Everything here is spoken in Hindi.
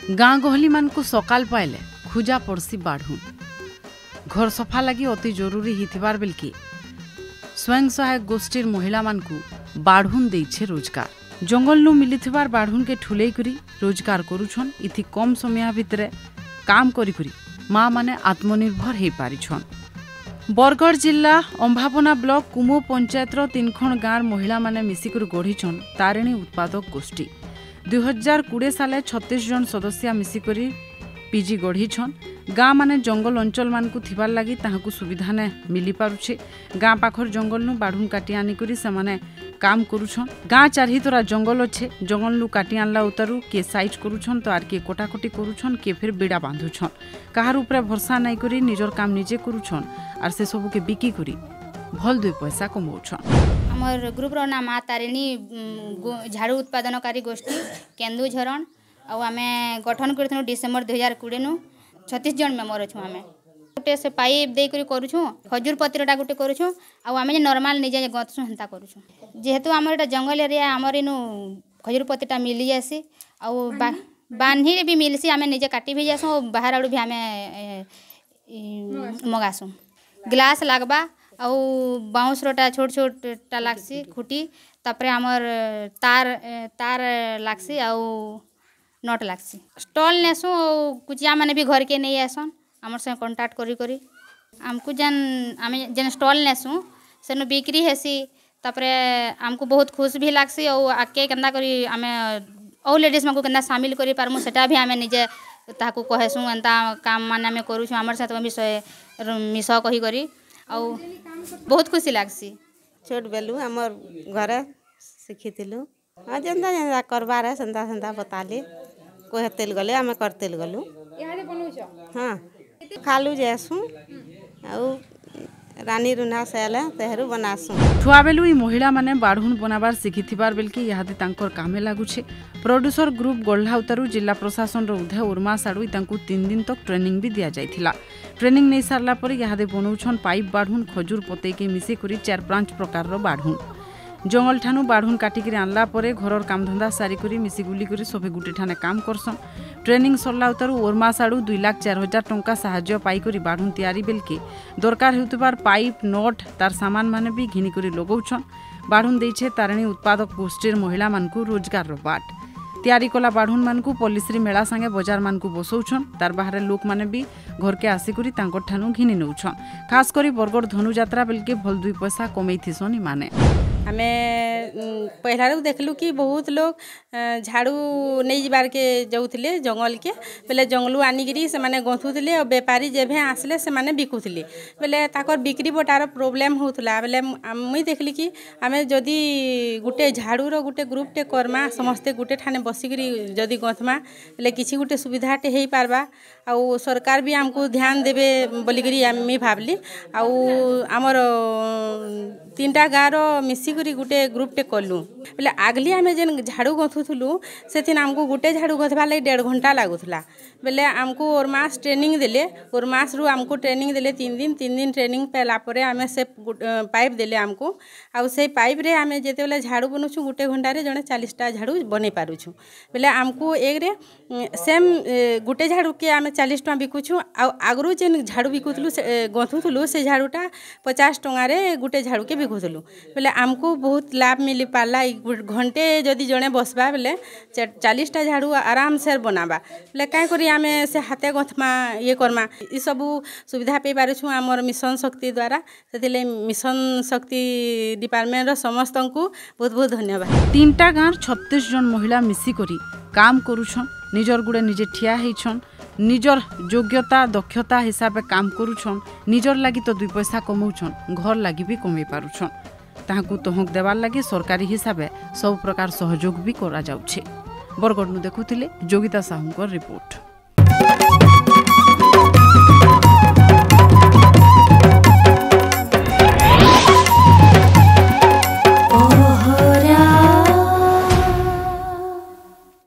गाँ गहली मानकु सकाल पाइले खुजा पड़सी बाढ़ुन घर सफा लगी अति जरूरी हिथिबार बेलकी स्वयं सहायक गोष्ठीर महिला मानकु बाढ़ुन देइछे रोजगार जंगल नु मिलिथिबार बाढ़ुन के ठुलेई करी रोजगार करूछन। इथि कम समय भितरे काम करी करी माँ माने आत्मनिर्भर हे पारिछन। बरगढ़ जिला अंभावना ब्लॉक कुमो पंचायतर 3 खण गाँर महिला माने मिसिकर गढ़ीछन तारिणी उत्पादक गोष्ठी। 2020 साले 36 जन सदस्य मिसिकरी पीजी गढ़ीछन। गाँ माने जंगल अंचल मानकु थिबार लागी ताहाकु सुविधा ने मिली पारुछे। गाँ पाखर जंगल नु बाढ़ुन काटी आनी करी समाने काम करूछन। गाँ चारही तोरा जंगल अच्छे जंगल नु काटी आनला उतारू के साइज करूछन तो आर के कोटाकोटी करूछन के फिर बेड़ा बांधुछन। काहार उपरे भरसा नाई करी निजर काम निजे करूछन आर से सबु के बिकी करी भल 2 पैसा कमाउछन। हमर ग्रुप रो नाम माँ तारिणी झाड़ू उत्पादनकारी गोष्ठी केन्दुझरण आउ आमे गठन करथनु डिसेंबर 2020 नु 36 जन मेंबर अछु। आमे गोटे से पाइप दे करी करूछु खजूर पत्रटा गोटे करूछु आउ आमे जे नॉर्मल निजे गतसु हंता करूछु। जेहेतु हमर एटा जंगल एरिया हमर इनु खजूर पत्रटा मिली जासी आउ बान्ही भी मिलसी आमे निजे काटी भी जासु बाहर आडू भी आमे मगासु। ग्लास लागबा आउ बाउंस रोटा छोट छोट टा लागसी खुटी तापरे हमर तार लागसी आउ नट लागसी। स्टॉल नेसु कुचिया माने भी घर के नहीं आसन हमर से कांटेक्ट करी करी हमकु आमे जन स्टॉल नेसु सेनु बिक्री हेसी तापरे हमकु बहुत खुश भी लागसी और आके केंदा करी आमे औ लेडीज मको केंदा शामिल करी पारमु सेटा भी आमे निजे ताकू कहेसु एंता काम माने आमे करूछु हमर साथ विषय मिस कही करी औ बहुत खुशी लागसी। छोट बेलू हमर घर सिखिथिलु आ जेंदा जेंदा करबार है संदा संदा बताले कहतेल गले आमे करतेल गलु इहाडे बनउछ हां खालु जेसु औ रानी रुना सेले तेहरु बनासु। छुआ बेलु ई महिला माने बाढ़ुन बनाबार सिखिथिबार बेलकी यादे तांकर कामे लागुछे। प्रोड्यूसर ग्रुप गल्हा उतारू जिला प्रशासन रो उधे उर्मा साडू तांकु 3 दिन तक ट्रेनिंग भी दिया जायथिला। ट्रेनिंग नै सारला पर यादे बनउछन पाइप बाढ़ुन खजूर पते के मिसे करी 4-5 प्रकार रो बाढ़ुन जंगल ठानु बाढ़ुन काटिक आनला परे घरर काम धंदा सारी करी मिसी गुली करी सभे गुटे ठाने काम करसन। ट्रेनिंग सरला उतारू ओरमा साडू 2,04,000 टंका साहाय्य पाई करी बाढ़ुन तैयारी बेलके दरकार हेउतबार पाइप नट तार सामान माने भी घिनी करी लगौछन। बाढ़ुन देइछे तारिणी उत्पादक गोष्ठीर महिला मानकु रोजगार रो बाट तैयारी कला बाढ़ुन मानकु पल्लीश्री मेला संगे बाजार मानकु बसौछन। तार बाहरे लोक माने भी घर के आसी करी तांकर ठानु घिनी नउछन। खास करी बरगढ़ धनु यात्रा बेलके भल 2 पैसा कमैथिसन माने। हमें पहला देखलु कि बहुत लोग झाड़ू नहीं जीवार के जाऊले जंगल के बेले जंगलू आनिकी से माने गंथुले और बेपारी जेभे आसले से माने बिकुले बेले ताकर बिक्री बटार प्रोब्लेम होउतला बेले मुई देखली कि आमे जदी गुटे झाड़ू रो गुटे ग्रुप टे करमा समस्ते गुटे ठाने बसिकरी जदी गंथमा बेले किछि गुटे सुविधा टे हेई पारबा आउ सरकार भी हमको ध्यान देबे बोलिकरी आमी भाबली आउ हमर 3टा गाँव रो मिसी गुटे ग्रुप टे कलु बेले आगली आमे जेन झाड़ू गंथुथुलु सेथिन हमको गुटे झाड़ू गंथबा लागि 1.5 घंटा लागुथला बेले हमको ओरमास ट्रेनिंग देले ओरमास रु हमको ट्रेनिंग देले 3 दिन ट्रेनिंग पेला परे आमे से पाइप देले हमको आ से पाइप रे आमे जेते बेले झाड़ू बनुछु गुटे घंटा रे जने 40टा झाड़ू बनै पारुछु बेले हमको एक रे सेम गुटे झाड़ू के आमे 40 टका बिकुछु आ आगरु जेन झाड़ू बिकुथलु गंथुथलु से झाड़ूटा 50 टका रे गुटे झाड़ू के बिकुथलु बेले हमको बहुत लाभ मिली पाला। घंटे जदि जड़े बसबा बेले 40टा झाड़ू आराम से बनाबा बेले कहीं करी आमे से हाथे गंथमा ये करमा ई सब सुविधा पे पारुछु हमर मिशन शक्ति द्वारा सेतिले मिशन शक्ति डिपार्टमेंट रो समस्त को बहुत बहुत धन्यवाद। 3टा गाँर 36 जन महिला मिसी करी काम करूछन निजर गुड़े निजे ठिया हेछन निजर योग्यता दक्षता हिसाब काम करूछन निजर लागि तो 2 पैसा कमाउछन घर लागि भी कमै पारुछन ताहाकु तहक देवार लगी सरकारी हिसाब से सब प्रकार सहयोग भी करा जाउछे। बरगढ़ नु देखुथिले जोगिता साहूंकर रिपोर्ट।